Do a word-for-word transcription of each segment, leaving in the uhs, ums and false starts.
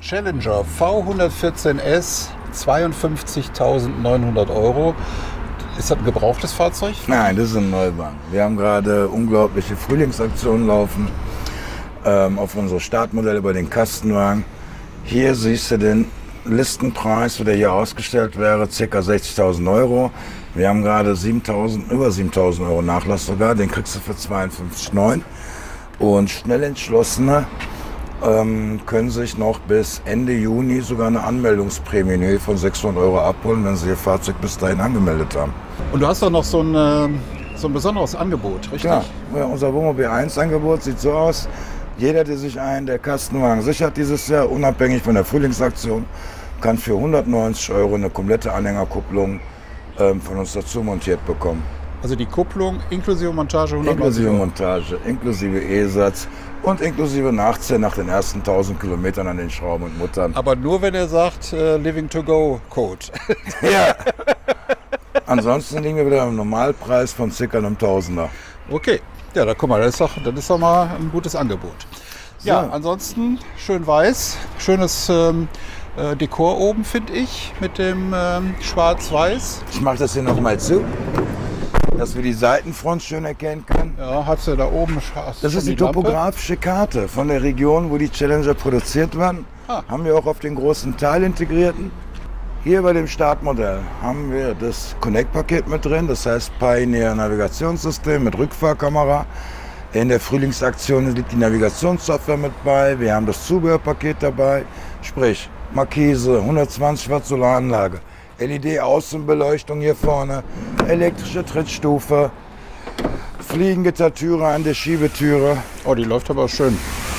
Challenger V hundertvierzehn S, zweiundfünfzigtausendneunhundert Euro. Ist das ein gebrauchtes Fahrzeug? Nein, das ist ein Neuwagen. Wir haben gerade unglaubliche Frühlingsaktionen laufen ähm, auf unsere Startmodelle bei den Kastenwagen. Hier siehst du den Listenpreis, der hier ausgestellt wäre, ca. sechzigtausend Euro. Wir haben gerade siebentausend, über siebentausend Euro Nachlass sogar, den kriegst du für zweiundfünfzig neun. Und schnell Entschlossene ähm, können sich noch bis Ende Juni sogar eine Anmeldungsprämie in Höhe von sechshundert Euro abholen, wenn sie ihr Fahrzeug bis dahin angemeldet haben. Und du hast doch noch so ein, äh, so ein besonderes Angebot, richtig? Ja, ja, unser Wohnmobil eins Angebot sieht so aus. Jeder, der sich einen der Kastenwagen sichert dieses Jahr, unabhängig von der Frühlingsaktion, kann für hundertneunzig Euro eine komplette Anhängerkupplung ähm, von uns dazu montiert bekommen. Also die Kupplung inklusive Montage hundertneunzig Inklusive Euro. Montage, inklusive E-Satz und inklusive Nachziehen nach den ersten tausend Kilometern an den Schrauben und Muttern. Aber nur wenn er sagt, äh, Living to Go Code. Ja. Ansonsten liegen wir wieder im Normalpreis von ca. einem Tausender. Okay, ja, da guck mal, das ist doch, das ist doch mal ein gutes Angebot. Ja, So. ansonsten schön weiß, schönes ähm, äh, Dekor oben, finde ich, mit dem ähm, Schwarz-Weiß. Ich mache das hier nochmal zu, dass wir die Seitenfront schön erkennen können. Ja, hast du da oben. Das ist die topografische Karte von der Region, wo die Challenger produziert werden. Ah. Haben wir auch auf den großen Teil integrierten. Hier bei dem Startmodell haben wir das Connect-Paket mit drin, das heißt Pioneer Navigationssystem mit Rückfahrkamera. In der Frühlingsaktion liegt die Navigationssoftware mit bei. Wir haben das Zubehörpaket dabei, sprich Markise, hundertzwanzig Watt Solaranlage, L E D-Außenbeleuchtung hier vorne, elektrische Trittstufe, Fliegengittertüre an der Schiebetüre. Oh, die läuft aber schön.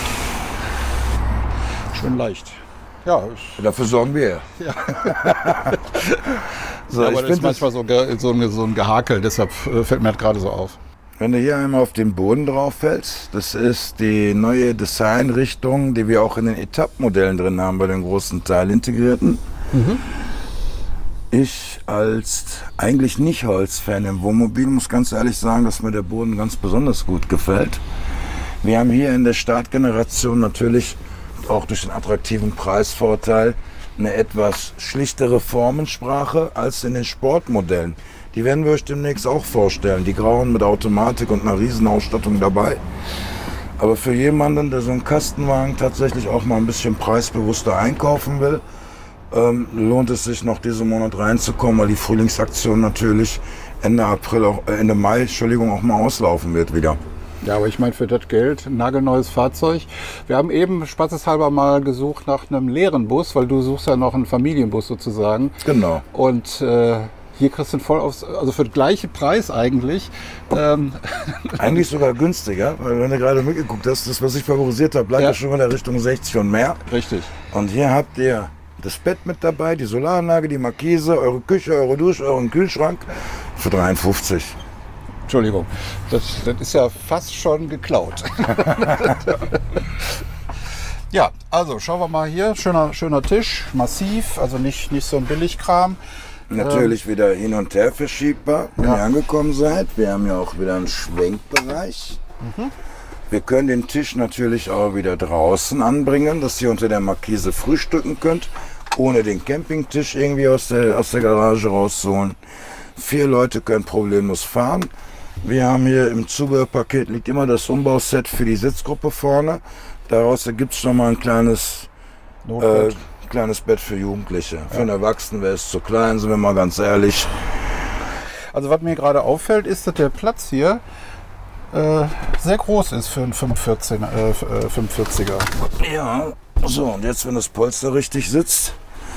Schön leicht. Ja, ich, Dafür sorgen wir. ja. So, Ja, aber ich das ist find das, manchmal so, ge- so, ein, so ein Gehakel, deshalb äh, fällt mir das gerade so auf. wenn du hier einmal auf den Boden drauf fällst, das ist die neue Designrichtung, die wir auch in den Etappmodellen drin haben, bei den großen Teilintegrierten. Ich als eigentlich nicht Holzfan im Wohnmobil muss ganz ehrlich sagen, dass mir der Boden ganz besonders gut gefällt. Wir haben hier in der Startgeneration natürlich auch durch den attraktiven Preisvorteil eine etwas schlichtere Formensprache als in den Sportmodellen. Die werden wir euch demnächst auch vorstellen. Die grauen mit Automatik und einer Riesenausstattung dabei. Aber für jemanden, der so einen Kastenwagen tatsächlich auch mal ein bisschen preisbewusster einkaufen will, ähm, lohnt es sich noch diesen Monat reinzukommen, weil die Frühlingsaktion natürlich Ende April, auch, äh, Ende Mai, Entschuldigung, auch mal auslaufen wird wieder. Ja, aber ich meine, für das Geld ein nagelneues Fahrzeug. Wir haben eben spaßeshalber mal gesucht nach einem leeren Bus, weil du suchst ja noch einen Familienbus sozusagen. Genau. Und äh, hier kriegst du ihn voll aufs, also für den gleichen Preis eigentlich. Ähm, Eigentlich sogar günstiger, weil wenn du gerade mitgeguckt hast, das, was ich favorisiert habe, bleibt ja Ja. schon in der Richtung sechzig und mehr. richtig. Und hier habt ihr das Bett mit dabei, die Solaranlage, die Markise, eure Küche, eure Dusche, euren Kühlschrank für dreiundfünfzig. Entschuldigung, das, das ist ja fast schon geklaut. Ja, also schauen wir mal hier. Schöner, schöner Tisch, massiv, also nicht, nicht so ein Billigkram. Natürlich wieder hin und her verschiebbar, wenn Ja. ihr angekommen seid. Wir haben ja auch wieder einen Schwenkbereich. Wir können den Tisch natürlich auch wieder draußen anbringen, dass ihr unter der Markise frühstücken könnt, ohne den Campingtisch irgendwie aus der, aus der Garage rauszuholen. Vier Leute können problemlos fahren. Wir haben hier im Zubehörpaket liegt immer das Umbauset für die Sitzgruppe vorne. Daraus ergibt es nochmal ein kleines, äh, Notfall. kleines Bett für Jugendliche. Für einen Erwachsenen wäre es zu klein, sind wir mal ganz ehrlich. Also was mir gerade auffällt, ist, dass der Platz hier äh, sehr groß ist für einen fünfundvierzig, äh, fünfundvierziger. Ja, so und jetzt, wenn das Polster richtig sitzt,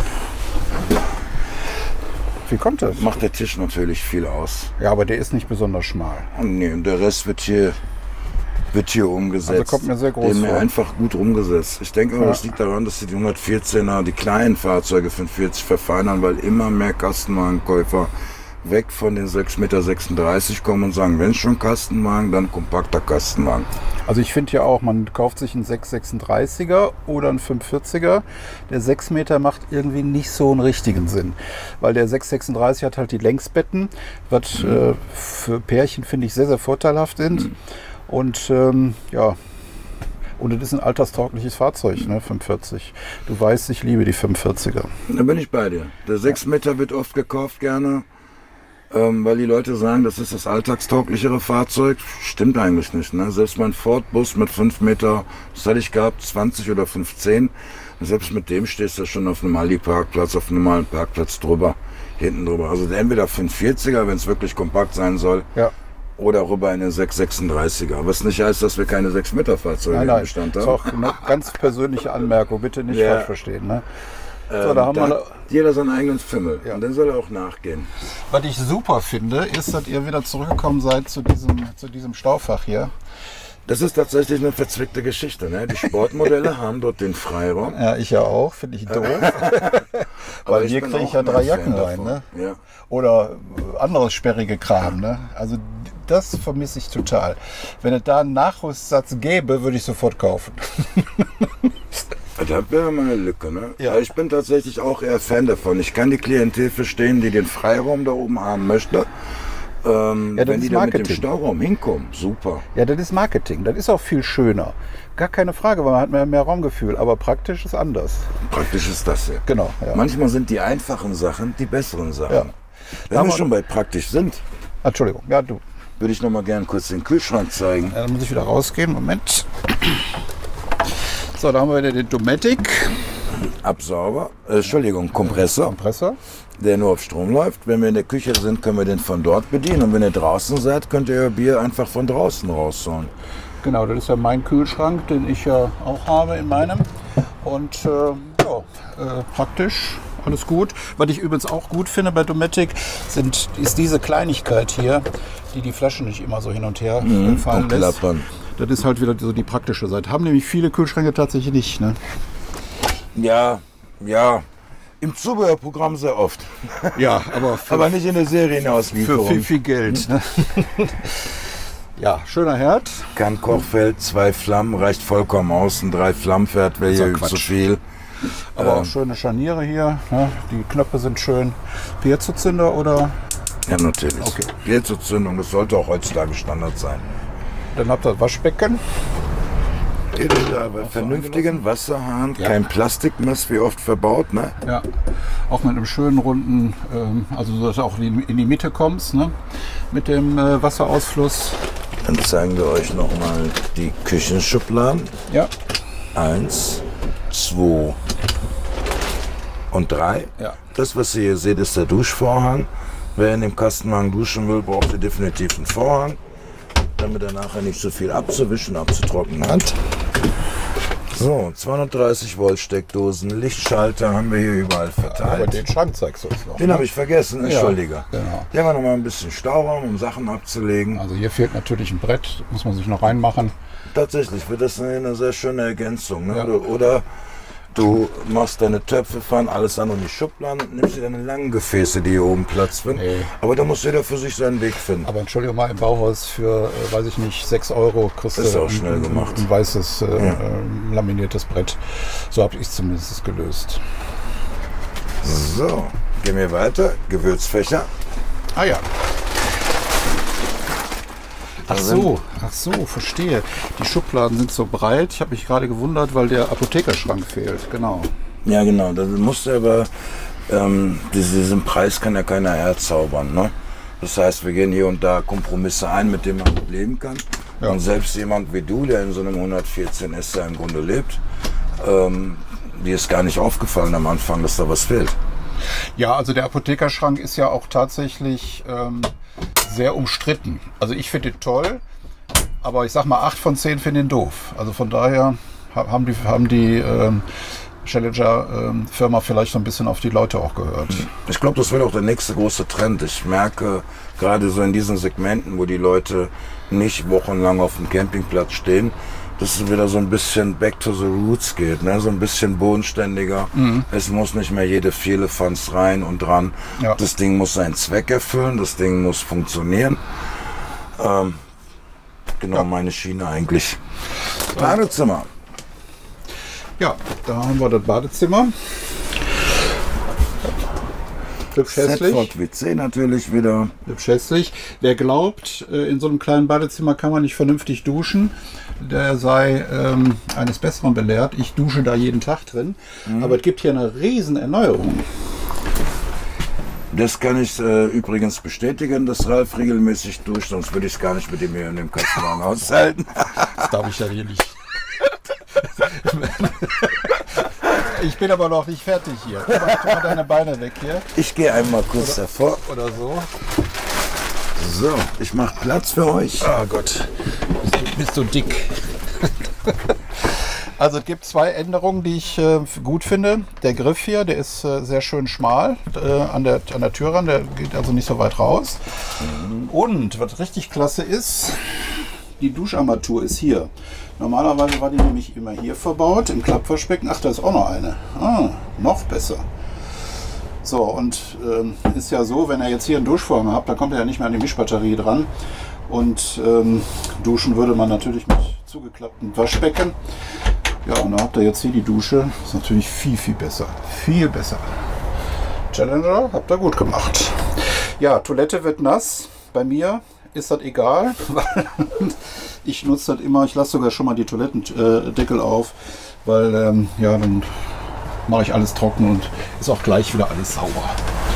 Wie kommt das? macht der Tisch natürlich viel aus. Ja, aber der ist nicht besonders schmal. Und nee, und der Rest wird hier, wird hier umgesetzt. Also kommt mir sehr groß Den mir vor. einfach gut umgesetzt. Ich denke aber, Ja. das liegt daran, dass sie die hundertvierzehner, die kleinen Fahrzeuge fünfundvierzig verfeinern, weil immer mehr Kastenwagenkäufer weg von den sechs Komma sechsunddreißig Meter kommen und sagen, wenn schon Kastenwagen, dann kompakter Kastenwagen. Also ich finde ja auch, man kauft sich einen sechs Komma sechsunddreißiger oder einen fünfundvierziger. Der sechs Meter macht irgendwie nicht so einen richtigen Sinn. Weil der sechs Komma sechsunddreißig hat halt die Längsbetten, was Mhm. äh, für Pärchen, finde ich, sehr, sehr vorteilhaft sind. Mhm. Und ähm, ja, Und das ist ein alterstaugliches Fahrzeug, ne, fünfundvierzig. Du weißt, ich liebe die fünfundvierziger. Da bin ich bei dir. Der sechs Meter wird oft gekauft gerne, ähm, weil die Leute sagen, das ist das alltagstauglichere Fahrzeug. Stimmt eigentlich nicht. Ne? Selbst mein Ford-Bus mit fünf Meter, das hatte ich gehabt, zwanzig oder fünfzehn. Selbst mit dem stehst du schon auf einem Aldi-Parkplatz, auf einem normalen Parkplatz drüber, hinten drüber. Also entweder fünfhundertvierziger, wenn es wirklich kompakt sein soll, Ja. oder rüber in eine sechs sechsunddreißiger. Was nicht heißt, dass wir keine sechs Meter Fahrzeuge Nein, im nein, Bestand das ist haben. auch eine ganz persönliche Anmerkung, bitte nicht Ja. falsch verstehen. Ne? So, Ähm, da haben da wir, hat jeder seinen eigenen Fimmel. Ja. Und dann soll er auch nachgehen. was ich super finde, ist, dass ihr wieder zurückgekommen seid zu diesem, zu diesem Staufach hier. Das ist tatsächlich eine verzwickte Geschichte. Ne? Die Sportmodelle haben dort den Freiraum. Ja, ich ja auch, finde ich doof. Aber Weil hier bin kriege ich auch ja ein drei Fan Jacken rein. davon. Ne? Ja. Oder anderes sperrige Kram. Ne? Also das vermisse ich total. Wenn es da einen Nachrüstsatz gäbe, würde ich sofort kaufen. Da wäre mal eine Lücke. Ne? Ja. Aber ich bin tatsächlich auch eher Fan davon. Ich kann die Klientel verstehen, die den Freiraum da oben haben möchte. Ähm, Ja, das wenn die ist da mit dem Marketing. Stauraum hinkommen, super. Ja, das ist Marketing. Das ist auch viel schöner. Gar keine Frage, weil man hat mehr, mehr Raumgefühl. Aber praktisch ist anders. Praktisch ist das hier. Genau. Ja. Manchmal sind die einfachen Sachen die besseren Sachen. Ja. Wenn Da wir haben schon bei praktisch sind, Entschuldigung. Ja, du. würde ich noch mal gerne kurz den Kühlschrank zeigen. Ja, dann muss ich wieder rausgehen. Moment. So, da haben wir wieder den Dometic Absauger, äh, Entschuldigung, Kompressor, Kompressor. der nur auf Strom läuft. Wenn wir in der Küche sind, können wir den von dort bedienen. Und wenn ihr draußen seid, könnt ihr euer Bier einfach von draußen rausholen. Genau, das ist ja mein Kühlschrank, den ich ja auch habe in meinem. Und äh, ja, äh, praktisch, alles gut. Was ich übrigens auch gut finde bei Dometic, sind, ist diese Kleinigkeit hier, die die Flaschen nicht immer so hin und her mhm, fallen und lässt. klappern. Das ist halt wieder so die praktische Seite. Haben nämlich viele Kühlschränke tatsächlich nicht. Ne? Ja, ja. Im Zubehörprogramm sehr oft. Ja, aber für, Aber nicht in der für Serienauslieferung. viel, viel Geld. Ne? Ja, schöner Herd. Kein Kochfeld, zwei Flammen, reicht vollkommen aus. Ein drei Flammenpferd wäre So hier Quatsch. zu viel. Aber Ähm. auch schöne Scharniere hier. Ne? Die Knöpfe sind schön. Piezo-Zünder oder? Ja, natürlich. Okay. Piezozündung, das sollte auch heutzutage Standard sein. Dann habt ihr das Waschbecken. Bei vernünftigen Wasserhahn, Ja. kein Plastikmess wie oft verbaut, ne? Ja, auch mit einem schönen runden, ähm, also so, dass du auch in die- in die Mitte kommst, ne? Mit dem äh, Wasserausfluss. Dann zeigen wir euch nochmal die Küchenschubladen. Ja, Eins, zwei und drei. Ja. Das, was ihr hier seht, ist der Duschvorhang. Wer in dem Kastenwagen duschen will, braucht ihr definitiv einen Vorhang, damit er nachher nicht so viel abzuwischen, abzutrocknen hat. So, zweihundertdreißig Volt Steckdosen, Lichtschalter haben wir hier überall aber verteilt. den Schrank zeigst du uns noch. Den habe ich vergessen, Entschuldige. genau. Hier haben wir noch mal ein bisschen Stauraum, um Sachen abzulegen. Also hier fehlt natürlich ein Brett, muss man sich noch reinmachen. Tatsächlich wird das eine sehr schöne Ergänzung. Ne? Ja. Du- Oder du machst deine Töpfe, fahren alles an und die Schubladen und nimmst dir deine langen Gefäße, die hier oben Platz finden. Nee. Aber da muss jeder für sich seinen Weg finden. Aber Entschuldigung mal, im Bauhaus für, äh, weiß ich nicht, sechs Euro kriegst Ist du auch schnell ein, gemacht. ein weißes äh, Ja. äh, laminiertes Brett. So habe ich es zumindest gelöst. So, gehen wir weiter. Gewürzfächer. Ah ja. Ach Da so, ach so, verstehe. Die Schubladen sind so breit. Ich habe mich gerade gewundert, weil der Apothekerschrank fehlt. Genau. Ja, genau. Da musst du aber, ähm, diesen Preis kann ja keiner herzaubern. Ne? Das heißt, wir gehen hier und da Kompromisse ein, mit denen man gut leben kann. Ja. Und selbst jemand wie du, der in so einem hundertvierzehn S ja im Grunde lebt, ähm, dir ist gar nicht aufgefallen am Anfang, dass da was fehlt. Ja, also der Apothekerschrank ist ja auch tatsächlich ähm, sehr umstritten. Also ich finde ihn toll, aber ich sag mal, acht von zehn finden ihn doof. Also von daher ha- haben die, haben die ähm, Challenger-Firma vielleicht so ein bisschen auf die Leute auch gehört. Ich glaube, das wird auch der nächste große Trend. Ich merke gerade so in diesen Segmenten, wo die Leute nicht wochenlang auf dem Campingplatz stehen, dass es wieder so ein bisschen back to the roots geht, ne? So ein bisschen bodenständiger. Es muss nicht mehr jede Vierlefanz rein und dran. Ja. Das Ding muss seinen Zweck erfüllen, das Ding muss funktionieren. Ähm, genau meine Schiene eigentlich. Badezimmer. Ja, da haben wir das Badezimmer. Hübsch hässlich. Setford W C natürlich wieder. Hübsch hässlich. Wer glaubt, in so einem kleinen Badezimmer kann man nicht vernünftig duschen, der sei ähm, eines Besseren belehrt. Ich dusche da jeden Tag drin. Mhm. Aber es gibt hier eine riesen Erneuerung. Das kann ich äh, übrigens bestätigen, dass Ralf regelmäßig duscht, sonst würde ich es gar nicht mit ihm hier in dem Kastenwagen aushalten. Das darf ich ja hier nicht. Ich bin aber noch nicht fertig hier. Tu mal deine Beine weg hier. Ich gehe einmal kurz oder, davor. Oder so. So, ich mache Platz für euch. Oh Gott, bist du, bist du dick. Also es gibt zwei Änderungen, die ich äh, gut finde. Der Griff hier, der ist äh, sehr schön schmal äh, an, der, an der Tür ran, der geht also nicht so weit raus. Mhm. Und was richtig klasse ist, die Duscharmatur ist hier. Normalerweise war die nämlich immer hier verbaut, im Klappwaschbecken. Ach, da ist auch noch eine. Ah, noch besser. So, und ähm, ist ja so, wenn ihr jetzt hier einen Duschvorhang habt, da kommt er ja nicht mehr an die Mischbatterie dran. Und ähm, duschen würde man natürlich mit zugeklapptem Waschbecken. Ja, und da habt ihr jetzt hier die Dusche. Ist natürlich viel, viel besser. Viel besser. Challenger, habt ihr gut gemacht. Ja, Toilette wird nass. Bei mir ist das egal, weil ich nutze das immer. Ich lasse sogar schon mal die Toilettendeckel auf, weil ähm, ja, dann mache ich alles trocken und ist auch gleich wieder alles sauber.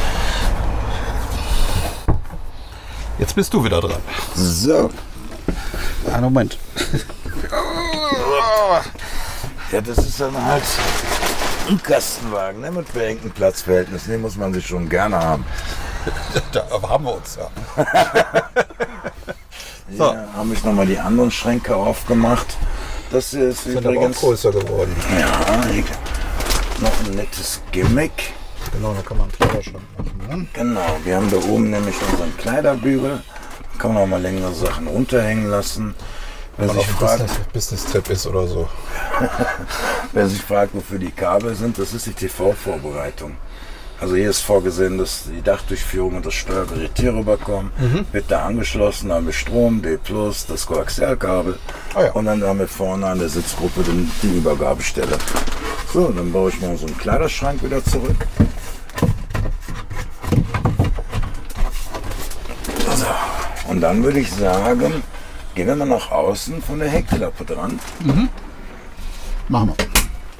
Jetzt bist du wieder dran. So. Einen Moment. Ja, das ist dann halt ein Kastenwagen, ne, mit beengten Platzverhältnissen. Den muss man sich schon gerne haben. Da haben wir uns ja. So. Hier habe ich nochmal die anderen Schränke aufgemacht. Das hier ist Sind übrigens aber auch größer geworden. Ja, noch ein nettes Gimmick. Genau, da kann man einen Kleiderschrank machen. Ne? Genau, wir haben da oben nämlich unseren Kleiderbügel. Da kann man auch mal längere Sachen runterhängen lassen. Wer sich, fragt, Business, Business-Trip ist oder so. Wer sich fragt, wofür die Kabel sind, das ist die T V-Vorbereitung. Also hier ist vorgesehen, dass die Dachdurchführung und das Steuergerät hier rüberkommen. Mhm. Wird da angeschlossen, haben wir Strom, D plus, das Koaxialkabel. Oh ja. Und dann haben wir vorne an der Sitzgruppe den, die Übergabestelle. So, dann baue ich mal so einen Kleiderschrank wieder zurück. So. Und dann würde ich sagen, gehen wir mal nach außen von der Heckklappe dran. Mhm. Machen wir.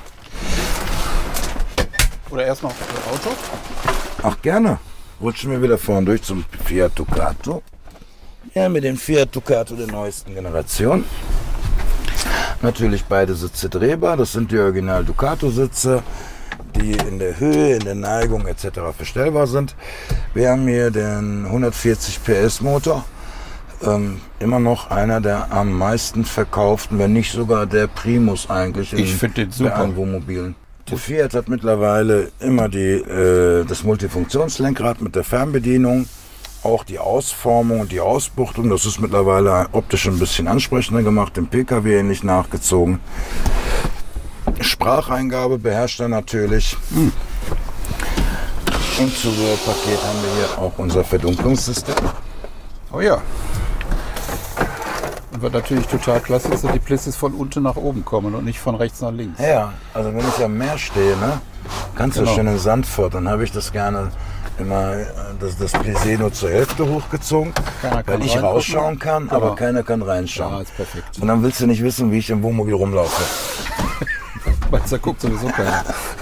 Oder erst noch das Auto? Ach, gerne. Rutschen wir wieder vorne durch zum Fiat Ducato. Ja, mit dem Fiat Ducato der neuesten Generation. Natürlich beide Sitze drehbar. Das sind die Original Ducato Sitze, die in der Höhe, in der Neigung et cetera verstellbar sind. Wir haben hier den hundertvierzig P S Motor. Ähm, immer noch einer der am meisten verkauften, wenn nicht sogar der Primus eigentlich in ich finde den super. Bei Wohnmobilen. Der Fiat hat mittlerweile immer die, äh, das Multifunktionslenkrad mit der Fernbedienung, auch die Ausformung und die Ausbuchtung. Das ist mittlerweile optisch ein bisschen ansprechender gemacht, im P K W ähnlich nachgezogen. Spracheingabe beherrscht er natürlich. Hm. Im Zubehörpaket haben wir hier auch unser Verdunklungssystem. Oh ja. Und was natürlich total klasse ist, dass die Plisses von unten nach oben kommen und nicht von rechts nach links. Ja, also wenn ich am Meer stehe, ne, ganz so genau. Schön in Sandfurt, dann habe ich das gerne immer, das, das Plissé nur zur Hälfte hochgezogen, weil ich rausschauen kann, genau. Aber keiner kann reinschauen. Ja, ist perfekt. Und dann willst du nicht wissen, wie ich im Wohnmobil rumlaufe. Weil da guckt sowieso keiner.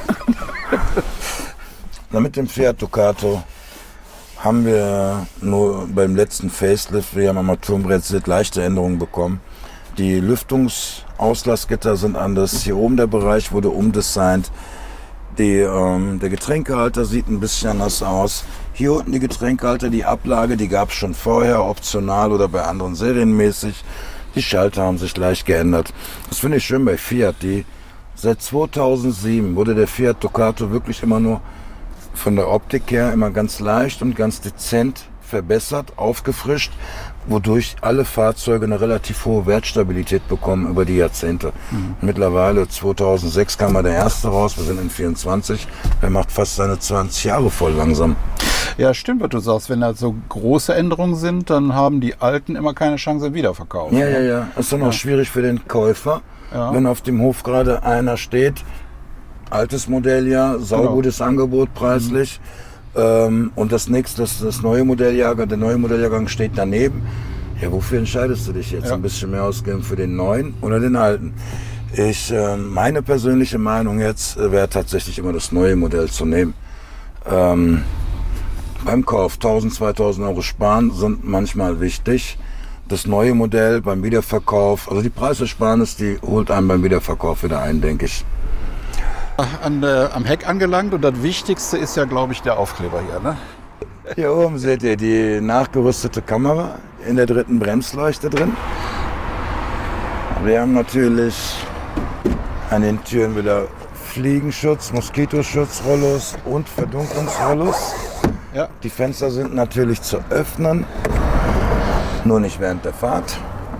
Na, mit dem Fiat Ducato haben wir nur beim letzten Facelift, wir haben am Armaturenbrett leichte Änderungen bekommen. Die Lüftungsauslassgitter sind anders. Hier oben der Bereich wurde umdesignt. Die, ähm, der Getränkehalter sieht ein bisschen anders aus. Hier unten die Getränkehalter, die Ablage, die gab es schon vorher, optional oder bei anderen serienmäßig. Die Schalter haben sich leicht geändert. Das finde ich schön bei Fiat. Die, seit zweitausendsieben wurde der Fiat Ducato wirklich immer nur von der Optik her immer ganz leicht und ganz dezent verbessert, aufgefrischt, wodurch alle Fahrzeuge eine relativ hohe Wertstabilität bekommen über die Jahrzehnte. Mhm. Mittlerweile, zweitausendsechs kam mal der erste raus, wir sind in vierundzwanzig, der macht fast seine zwanzig Jahre voll langsam. Ja, stimmt, was du sagst. Wenn da so große Änderungen sind, dann haben die Alten immer keine Chance im Wiederverkauf. Ja, ja, ja. Das ist dann auch ja. schwierig für den Käufer, ja. Wenn auf dem Hof gerade einer steht, altes Modell, ja, saugutes genau. Angebot preislich. Ähm, und das nächste, das, das neue Modelljahrgang, der neue Modelljahrgang steht daneben. Ja, wofür entscheidest du dich jetzt? Ja. Ein bisschen mehr ausgeben für den neuen oder den alten? Ich, äh, meine persönliche Meinung jetzt äh, wäre tatsächlich immer das neue Modell zu nehmen. Ähm, beim Kauf tausend, zweitausend Euro sparen sind manchmal wichtig. Das neue Modell beim Wiederverkauf, also die Preisersparnis, die holt einem beim Wiederverkauf wieder ein, denke ich. An, äh, am Heck angelangt und das Wichtigste ist ja, glaube ich, der Aufkleber hier. Ne? Hier oben seht ihr die nachgerüstete Kamera in der dritten Bremsleuchte drin. Wir haben natürlich an den Türen wieder Fliegenschutz, Moskitoschutz, Rollos und Verdunklungsrollos. Ja. Die Fenster sind natürlich zu öffnen, nur nicht während der Fahrt.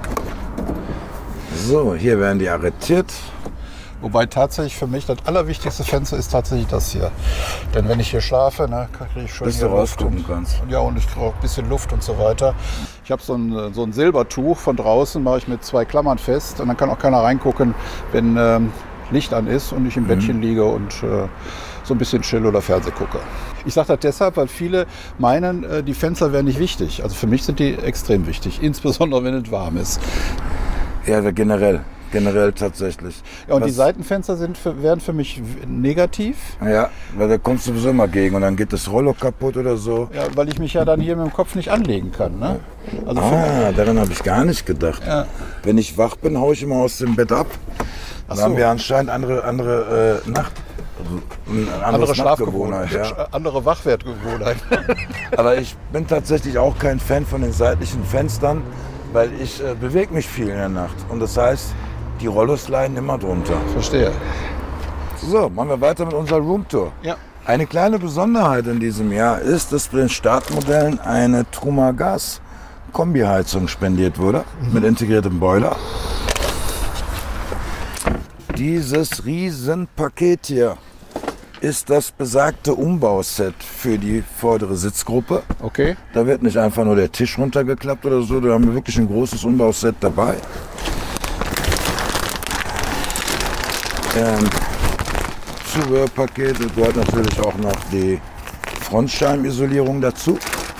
So, hier werden die arretiert. Wobei tatsächlich für mich das allerwichtigste Fenster ist tatsächlich das hier. Denn wenn ich hier schlafe, ne, kriege ich schon Bis hier du rausgucken und, kannst. Ja, und ich kriege auch ein bisschen Luft und so weiter. Ich habe so ein, so ein Silbertuch von draußen, mache ich mit zwei Klammern fest. Und dann kann auch keiner reingucken, wenn ähm, Licht an ist und ich im mhm. Bettchen liege und äh, so ein bisschen chill oder Fernseh gucke. Ich sage das deshalb, weil viele meinen, äh, die Fenster wären nicht wichtig. Also für mich sind die extrem wichtig, insbesondere wenn es warm ist. Ja, generell. Generell tatsächlich. Ja, und Was, die Seitenfenster sind für, wären für mich negativ. Ja, weil da kommst du sowieso immer gegen und dann geht das Rollo kaputt oder so. Ja, weil ich mich ja dann hier mit dem Kopf nicht anlegen kann. Ne? Also ah, daran habe ich gar nicht gedacht. Ja. Wenn ich wach bin, haue ich immer aus dem Bett ab. Dann so. haben wir anscheinend andere, andere äh, Nacht, eine andere Schlafgewohnheit. Ja. Andere Wachwertgewohnheit. Aber ich bin tatsächlich auch kein Fan von den seitlichen Fenstern, weil ich äh, bewege mich viel in der Nacht. Und das heißt, die Rollos leiden immer drunter. Verstehe. So, machen wir weiter mit unserer Roomtour. Ja. Eine kleine Besonderheit in diesem Jahr ist, dass bei den Startmodellen eine Truma Gas Kombiheizung spendiert wurde, mhm. mit integriertem Boiler. Dieses Riesenpaket hier ist das besagte Umbauset für die vordere Sitzgruppe. Okay. Da wird nicht einfach nur der Tisch runtergeklappt oder so, da haben wir wirklich ein großes Umbauset dabei. Ähm, Zubehörpaket, es gehört natürlich auch noch die Frontscheiben'isolierung dazu.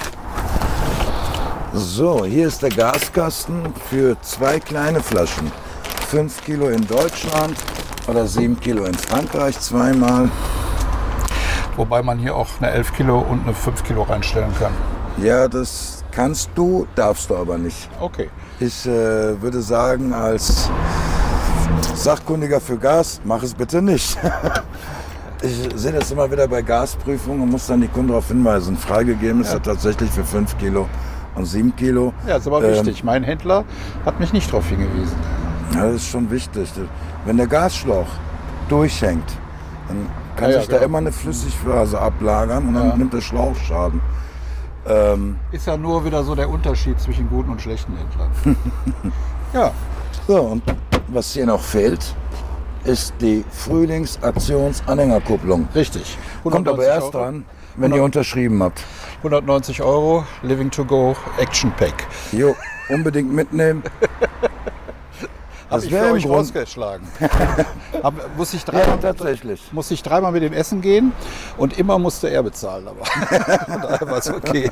So, hier ist der Gaskasten für zwei kleine Flaschen. fünf Kilo in Deutschland oder sieben Kilo in Frankreich zweimal. Wobei man hier auch eine elf Kilo und eine fünf Kilo reinstellen kann. Ja, das kannst du, darfst du aber nicht. Okay. Ich äh, würde sagen, als Sachkundiger für Gas, mach es bitte nicht. Ich sehe das immer wieder bei Gasprüfungen und muss dann die Kunden darauf hinweisen. Freigegeben ist ja. er tatsächlich für fünf Kilo und sieben Kilo. Ja, ist aber ähm, wichtig. Mein Händler hat mich nicht darauf hingewiesen. Ja, das ist schon wichtig. Wenn der Gasschlauch durchhängt, dann kann ja, sich ja, da genau. immer eine Flüssigphase ablagern und dann ja. nimmt der Schlauch Schaden. Ähm, ist ja nur wieder so der Unterschied zwischen guten und schlechten Händlern. Ja. So, und was hier noch fehlt, ist die Frühlingsaktionsanhängerkupplung. Richtig. Kommt aber erst Euro. dran, wenn ihr unterschrieben habt. hundertneunzig Euro, Living to Go Action Pack. Jo, unbedingt mitnehmen. Habe ich für euch Grund... rausgeschlagen. Hab, muss, ich dreimal, ja, tatsächlich. muss ich dreimal mit dem Essen gehen und immer musste er bezahlen. Aber von daher war es okay.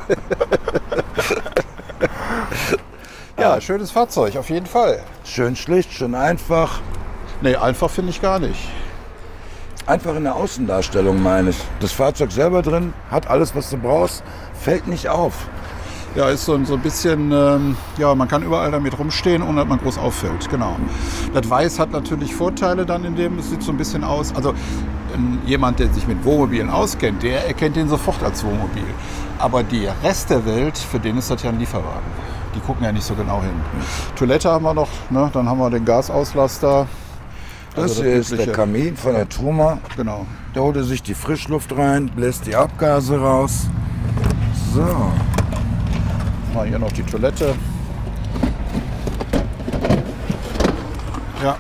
Ja, schönes Fahrzeug, auf jeden Fall. Schön schlicht, schön einfach. Nee, einfach finde ich gar nicht. Einfach in der Außendarstellung meine ich. Das Fahrzeug selber drin hat alles, was du brauchst, fällt nicht auf. Ja, ist so, so ein bisschen, ähm, ja, man kann überall damit rumstehen, ohne dass man groß auffällt, genau. Das Weiß hat natürlich Vorteile dann in dem, es sieht so ein bisschen aus, also ähm, jemand, der sich mit Wohnmobilen auskennt, der erkennt den sofort als Wohnmobil. Aber die Rest der Welt, für den ist das ja ein Lieferwagen. Die gucken ja nicht so genau hin. Toilette haben wir noch, ne? Dann haben wir den Gasauslaster. Das, also hier das ist der Kamin von der Truma. Genau. Da holt er sich die Frischluft rein, bläst die Abgase raus. So. Mal hier noch die Toilette. Ja.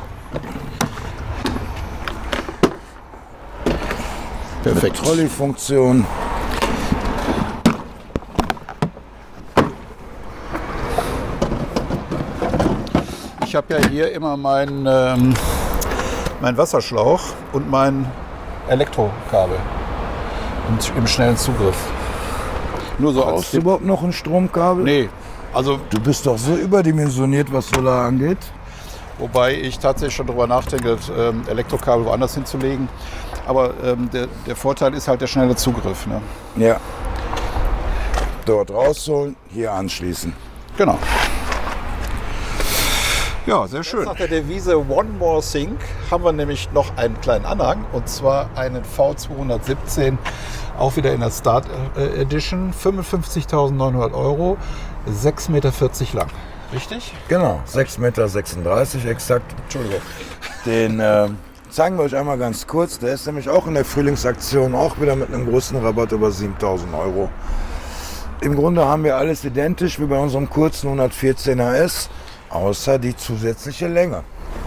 Perfekt. Trolley-Funktion. Ich habe ja hier immer meinen ähm, mein Wasserschlauch und mein Elektrokabel. im, im schnellen Zugriff. Nur so als Brauchst du Tipp. überhaupt noch ein Stromkabel? Nee, also Du bist doch so überdimensioniert, was Solar angeht. wobei ich tatsächlich schon darüber nachdenke, ähm, Elektrokabel woanders hinzulegen. Aber ähm, der, der Vorteil ist halt der schnelle Zugriff. Ne? Ja. Dort rausholen, hier anschließen. Genau. Ja, sehr schön. Nach der Devise One More Thing haben wir nämlich noch einen kleinen Anhang, und zwar einen V zweihundertsiebzehn, auch wieder in der Start Edition, fünfundfünfzigtausendneunhundert Euro, sechs Meter vierzig lang. Richtig? Genau, sechs Meter sechsunddreißig exakt. Entschuldigung. Den äh, zeigen wir euch einmal ganz kurz. Der ist nämlich auch in der Frühlingsaktion, auch wieder mit einem großen Rabatt über siebentausend Euro. Im Grunde haben wir alles identisch wie bei unserem kurzen hundertvierzehner S, außer die zusätzliche Länge.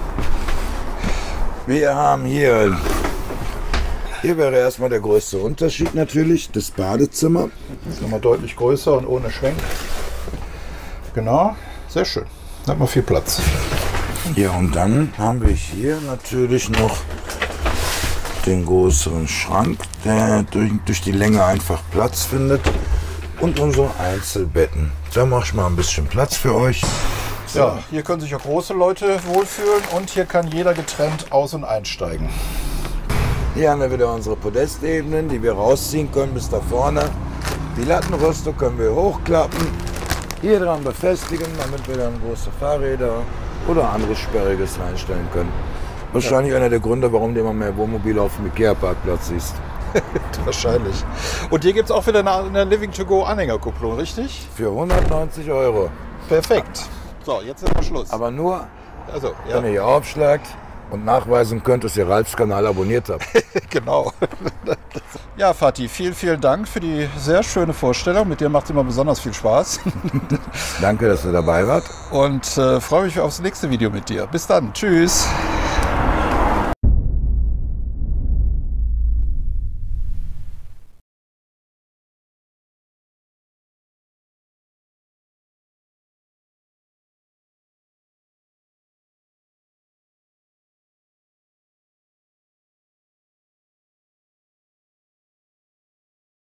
Wir haben hier, hier wäre erstmal der größte Unterschied natürlich, das Badezimmer. Das ist nochmal deutlich größer und ohne Schwenk. Genau, sehr schön. Da hat man viel Platz. Ja, und dann haben wir hier natürlich noch den größeren Schrank, der durch, durch die Länge einfach Platz findet. Und unsere Einzelbetten. Da mache ich mal ein bisschen Platz für euch. So. Ja, hier können sich auch große Leute wohlfühlen und hier kann jeder getrennt aus- und einsteigen. Hier haben wir wieder unsere Podestebenen, die wir rausziehen können bis da vorne. Die Lattenrüstung können wir hochklappen, hier dran befestigen, damit wir dann große Fahrräder oder anderes Sperriges reinstellen können. Wahrscheinlich ja. Einer der Gründe, warum du immer mehr Wohnmobile auf dem Ikea-Parkplatz siehst. Wahrscheinlich. Und hier gibt es auch wieder eine, eine Living-to-Go-Anhängerkupplung, richtig? Für hundertneunzig Euro. Perfekt. So, jetzt ist mal Schluss. Aber nur, also, ja. wenn ihr hier aufschlagt und nachweisen könnt, dass ihr Ralfs Kanal abonniert habt. Genau. Ja, Fatih, vielen, vielen Dank für die sehr schöne Vorstellung. Mit dir macht es immer besonders viel Spaß. Danke, dass ihr dabei wart. Und äh, freue mich aufs nächste Video mit dir. Bis dann. Tschüss.